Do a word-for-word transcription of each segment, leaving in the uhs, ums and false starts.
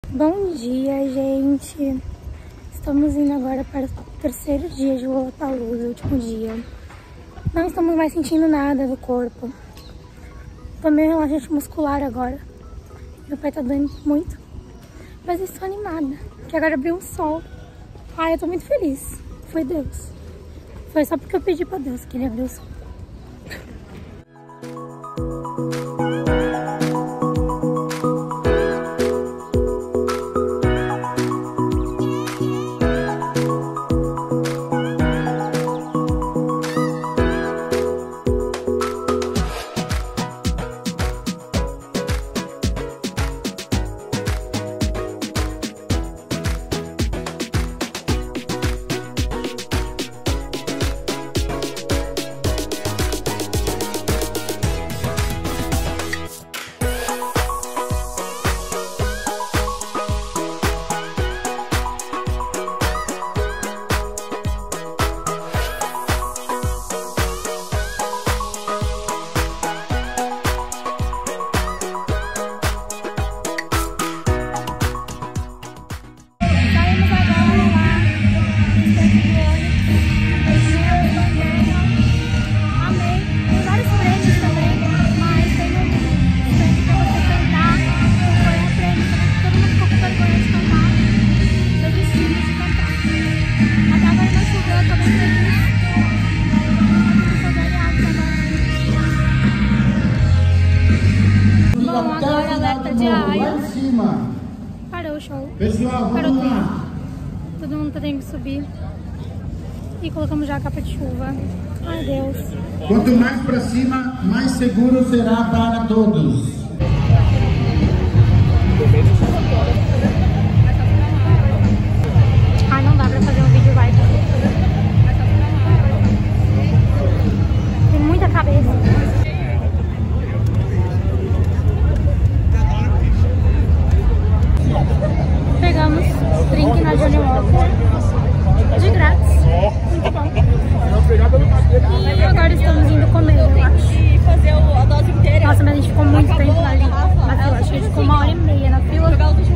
Bom dia, gente. Estamos indo agora para o terceiro dia de Lollapalooza, último dia. Não estamos mais sentindo nada do corpo. Tô meio relaxante muscular agora. Meu pé tá doendo muito. Mas eu estou animada, que agora abriu um sol. Ai, eu tô muito feliz. Foi Deus. Foi só porque eu pedi pra Deus que ele abriu o sol. Parou o show. Pessoal, Parou vamos tudo. lá. Todo mundo tá tendo que subir. E colocamos já a capa de chuva. Ai, Deus. Quanto mais pra cima, mais seguro será para todos. Ai, não dá pra fazer um vídeo vai. Tem muita cabeça. Pegamos drink na Johnny Walker de grátis. Muito bom. E agora estamos indo comer, eu acho. Nossa, mas a gente ficou muito tempo ali na fila. Acho que a gente ficou uma hora e meia na fila.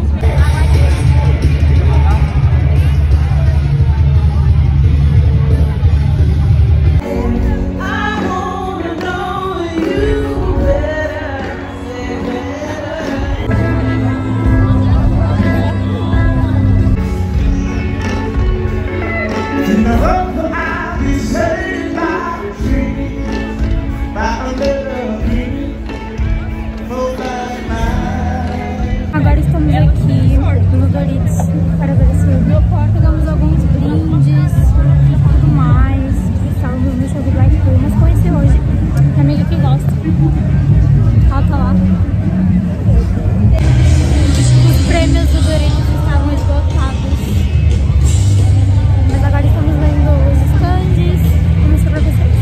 Agora estamos aqui no Doritos para oferecer. Pegamos alguns brindes e tudo mais. Estávamos no show do Blackpool, mas conheci hoje minha amiga que gosta. Ela tá lá. Os prêmios do Doritos estavam esgotados. Mas agora estamos vendo os stands. Vou mostrar pra vocês.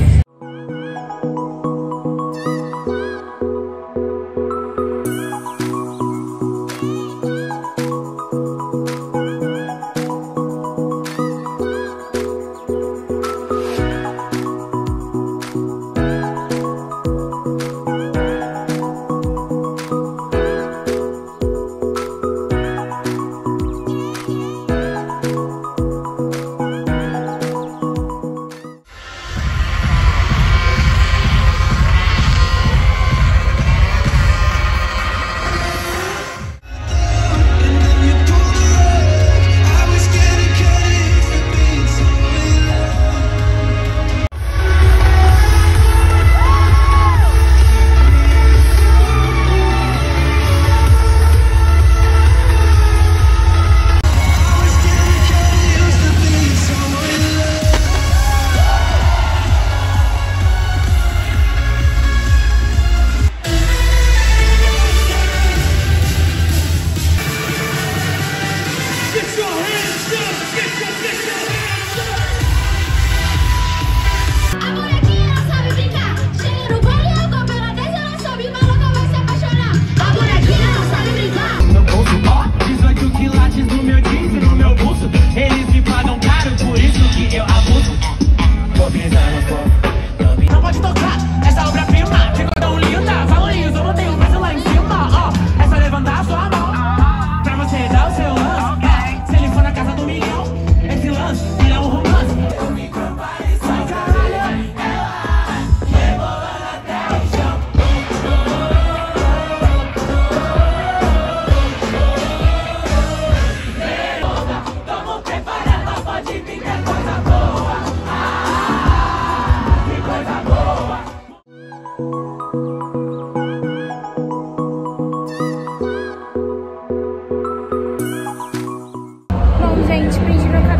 prende no